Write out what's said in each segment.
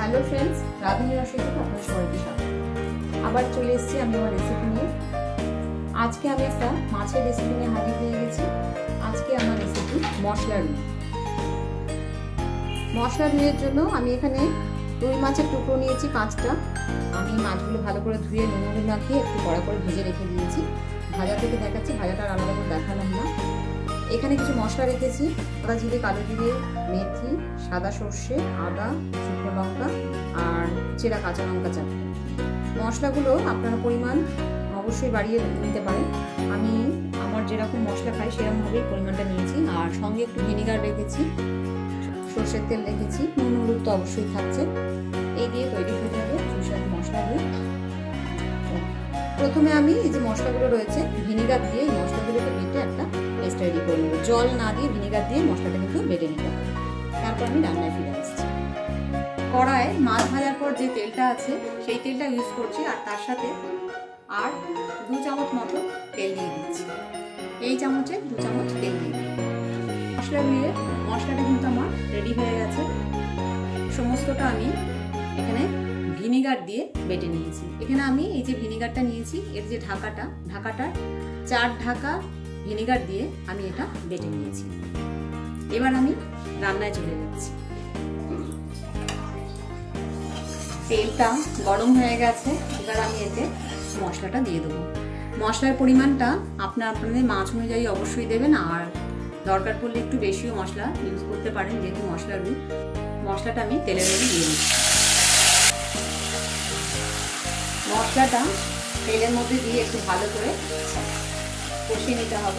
Hello friends, রাঁধুনি রসিকে আপনাদের সবাইকে স্বাগত। আবার চলে এসেছি আমি আমার রেসিপি নিয়ে। আজকে আমি একটা মাছের রেসিপি নিয়ে হাজির হয়ে গেছি। আজকে আমার রেসিপি মশলা রুই। মশলা রুইয়ের জন্য আমি এখানে রুই মাছের টুকরো নিয়েছি 5টা। আমি মাছগুলো ভালো করে ধুয়ে নুন মাখিয়ে একটু কড়া করে ভেজে রেখে দিয়েছি। ভাজা থেকে দেখাচ্ছি, ভাজাটা আলাদা করে দেখালাম না। এখানে কিছু মশলা রেখেছি: আদা জিরে, কালো জিরে, মেথি, সাদা সর্ষে, আদা, শুকনো লঙ্কা আর চেরা কাঁচা লঙ্কা 4টে। মশলাগুলো আপনারা পরিমাণ অবশ্যই বাড়িয়ে নিতে পারেন। আমি আমার যেরকম মশলা খাই সেরকমভাবেই পরিমাণটা নিয়েছি। আর সঙ্গে একটু ভিনিগার রেখেছি, সর্ষের তেল রেখেছি, নুন হলুদ তো অবশ্যই থাকছে। এই দিয়ে তৈরি হয়ে যাবে সুস্বাদু মশলা রুই। প্রথমে আমি এই যে মশলাগুলো রয়েছে ভিনিগার দিয়ে এই মশলাগুলোকে বেটে একটা পেস্ট তৈরি করে নেব। জল না দিয়ে ভিনিগার দিয়ে মশলাটা কিন্তু বেটে নিতে হবে। তারপর আমি রান্নায় ফিরে আসছি। কড়ায় মাছ ভাজার পর যে তেলটা আছে সেই তেলটা ইউজ করছি, আর তার সাথে আর 2 চামচ মতো তেল দিয়ে দিচ্ছি। এই চামচে 2 চামচ তেল দিয়ে দিচ্ছি। মশলা দিয়ে মশলাটা কিন্তু আমার রেডি হয়ে গেছে। সমস্তটা আমি এখানে ভিনিগার দিয়ে বেটে নিয়েছি। এখানে আমি এই যে ভিনিগারটা নিয়েছি, এর যে ঢাকাটা 4 ঢাকা ভিনিগার দিয়ে আমি এটা বেটে নিয়েছি। এবার আমি রান্নায় চলে যাচ্ছি। তেলটা গরম হয়ে গেছে, এবার আমি এতে মশলাটা দিয়ে দেবো। মশলার পরিমাণটা আপনাদের মাছ অনুযায়ী অবশ্যই দেবেন, আর দরকার পড়লে একটু বেশিও মশলা ইউজ করতে পারেন, যেহেতু মশলা রুই। মশলাটা আমি তেলের মধ্যে দিয়ে দিচ্ছি। মশলাটা তেলের মধ্যে দিয়ে একটু ভালো করে কষিয়ে নিতে হবে।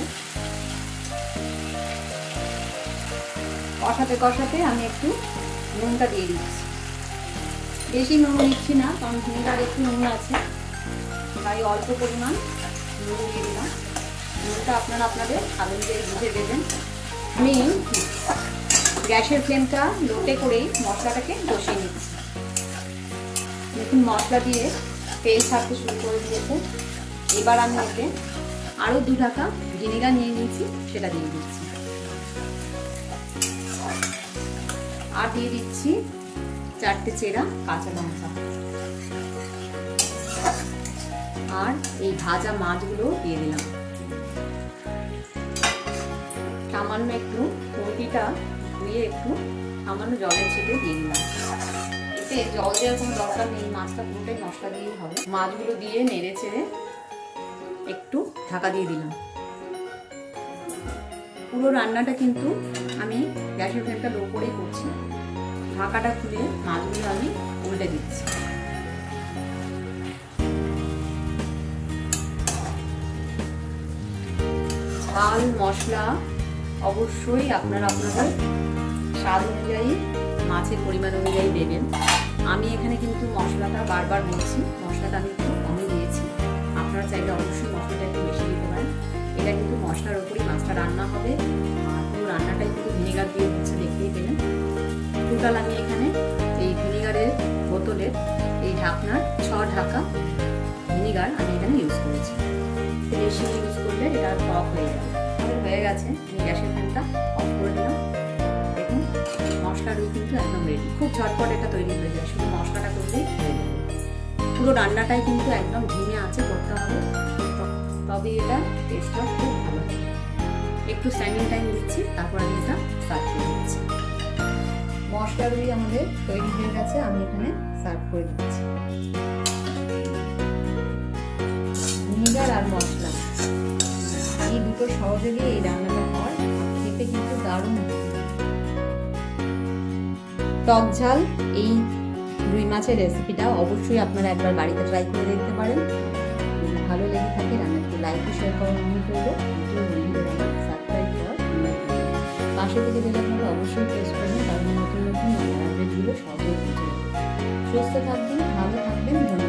কষাতে কষাতে আমি একটু নুনটা দিয়ে দিচ্ছি। বেশি নুন দিচ্ছি না, কারণ ভিনিগার একটু নুন আছে, তাই অল্প পরিমাণ নুন দিয়ে দিলাম। নুনটা আপনারা আপনাদের স্বাদ অনুযায়ী বুঝে দেবেন। আমি গ্যাসের ফ্লেমটা লোতে করেই মশলাটাকে কষিয়ে নিচ্ছি। দেখুন মশলা দিয়ে তেল ছাড়তে শুরু করে দিয়েছে। এবার আমি এতে আরও 2 ঢাকা ভিনিগার নিয়ে নিয়েছি, সেটা দিয়ে দিচ্ছি। আর দিয়ে দিচ্ছি 4টে চেরা কাঁচা লঙ্কা, আর এই ভাজা মাছগুলো দিয়ে দিলাম। সামান্য একটু খুঁটিটা ধুয়ে একটু সামান্য জলের ছিটে দিয়ে দিলাম। এতে জল দেওয়ার কোনো দরকার নেই, মাছটা পুরোটাই মশলা দিয়েই হবে। মাছগুলো দিয়ে নেড়ে চেড়ে একটু ঢাকা দিয়ে দিলাম। পুরো রান্নাটা কিন্তু আমি গ্যাসের ফ্লেমটা লো করেই করছি। ঢাকাটা খুলে মাছগুলো আমি উল্টে দিচ্ছি। ঝাল মশলা অবশ্যই আপনারা আপনাদের স্বাদ অনুযায়ী মাছের পরিমাণ অনুযায়ী দেবেন। আমি এখানে কিন্তু মশলাটা বারবার বলছি, মশলাটা আমি একটু কমই দিয়েছি। আপনারা চাইলে অবশ্যই মশলাটা একটু বেশি দিতে পারেন। এটা কিন্তু মশলার ওপরই মাছটা রান্না হবে, আর পুরো রান্নাটাই কিন্তু ভিনিগার দিয়ে হচ্ছে, দেখতেই পেলেন। টোটাল আমি এখানে এই ভিনিগারের বোতলের এই ঢাকনার 6 ঢাকা ভিনিগার আমি এখানে ইউজ করেছি। বেশি ইউজ করলে এটা টক হয়ে যাবে। আমাদের হয়ে গেছে, আমি গ্যাসের ফ্লেমটা অফ করে দিলাম। দেখুন মশলা রুই কিন্তু একদম রেডি। খুব ঝটপট এটা তৈরি হয়ে যায়, শুধু মশলাটা করলেই হয়ে যাবে। পুরো রান্নাটাই কিন্তু একদম ধিমে আঁচে করতে হবে, তবে এটা টেস্টটা খুব ভালো হবে। একটু স্ট্যান্ডিং টাইম দিচ্ছি, তারপর আমি এটা সার্ভ করে দিচ্ছি। মশলা রুই আমাদের তৈরি হয়ে গেছে, আমি এখানে সার্ভ করে দিচ্ছি। ভিনিগার আর মশলা এই দুটো সহযোগে এই রান্নাটা হয়, খেতে কিন্তু দারুণ। টক ঝাল এই রুই মাছের রেসিপিটা অবশ্যই আপনারা একবার বাড়িতে ট্রাই করে দেখতে পারেন। যদি ভালো লেগে থাকে রান্নাটি লাইক ও শেয়ার করার অনুরোধ করবো। সাবস্ক্রাইব করার পাশে থেকে বেল আইকনটা অবশ্যই প্রেস করবেন, তাহলে নতুন নতুন আপডেটগুলো সহজেই পৌঁছে যাবে। সুস্থ থাকবেন, ভালো থাকবেন।